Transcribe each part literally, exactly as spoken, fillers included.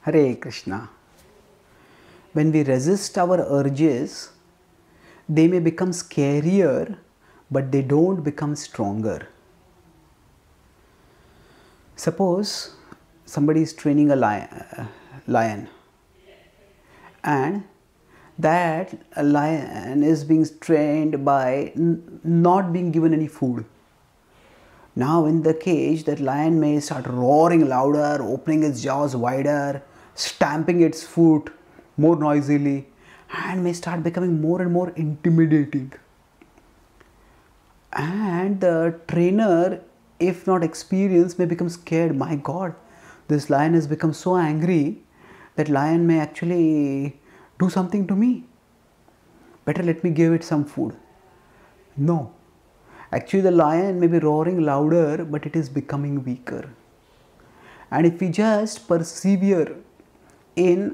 Hare Krishna. When we resist our urges, they may become scarier, but they don't become stronger. Suppose somebody is training a lion, uh, lion and that lion is being trained by n not being given any food. Now in the cage, that lion may start roaring louder, opening its jaws wider, stamping its foot more noisily, and may start becoming more and more intimidating. And the trainer, if not experienced, may become scared. My God, this lion has become so angry that lion may actually do something to me. Better let me give it some food. No. Actually, the lion may be roaring louder, but it is becoming weaker. And if we just persevere in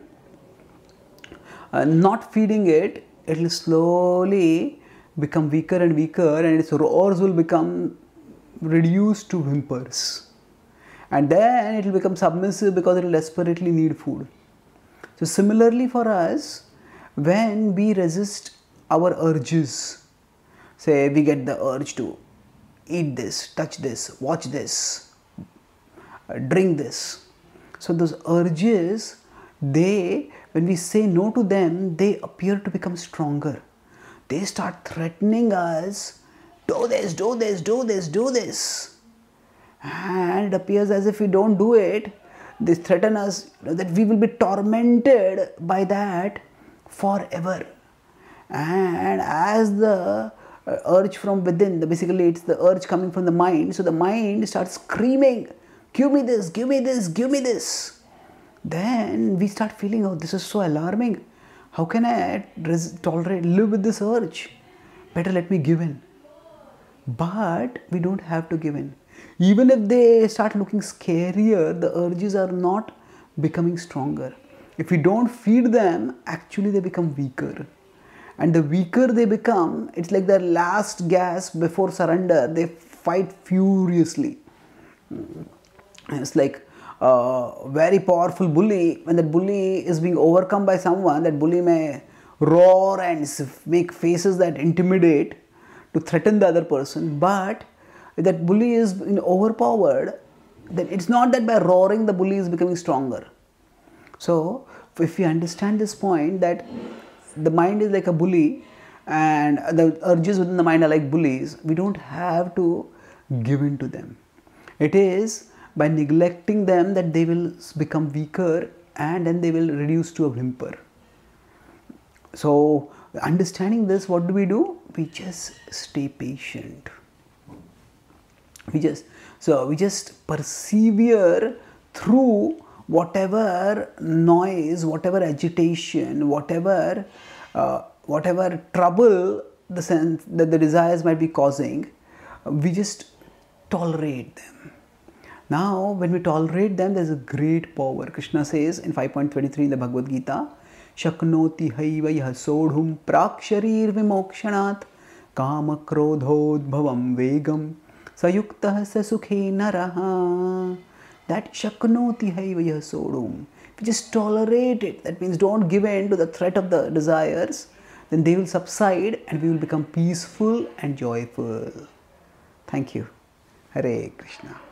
uh, not feeding it, it will slowly become weaker and weaker, and its roars will become reduced to whimpers. And then it will become submissive because it will desperately need food. So similarly for us, when we resist our urges, say we get the urge to eat this, touch this, watch this, drink this. So those urges, they, when we say no to them, they appear to become stronger. They start threatening us, do this, do this, do this, do this. And it appears as if we don't do it, they threaten us, you know, that we will be tormented by that forever. And as the uh, urge from within, the, basically it's the urge coming from the mind, so the mind starts screaming, give me this, give me this, give me this. Then we start feeling, oh, this is so alarming. How can I tolerate, live with this urge? Better let me give in. But we don't have to give in. Even if they start looking scarier, the urges are not becoming stronger. If we don't feed them, actually they become weaker. And the weaker they become, it's like their last gasp before surrender. They fight furiously. It's like a very powerful bully. When that bully is being overcome by someone, that bully may roar and make faces that intimidate to threaten the other person. But if that bully is overpowered, then it's not that by roaring the bully is becoming stronger. So if we understand this point, that the mind is like a bully and the urges within the mind are like bullies, we don't have to give in to them. It is by neglecting them that they will become weaker and then they will reduce to a whimper. So understanding this, what do we do? We just stay patient. We just, so we just persevere through whatever noise, whatever agitation, whatever, uh, whatever trouble the sense that the desires might be causing. We just tolerate them. Now, when we tolerate them, there is a great power. Krishna says in five point twenty-three in the Bhagavad-Gītā, Shaknoti haiva yah sodhum praksharir vimokshanat kama krodhodbhavam vegam sayuktah sasukhe naraha. That shaknoti haiva yah sodhum. If you just tolerate it, that means don't give in to the threat of the desires, then they will subside and we will become peaceful and joyful. Thank you. Hare Krishna.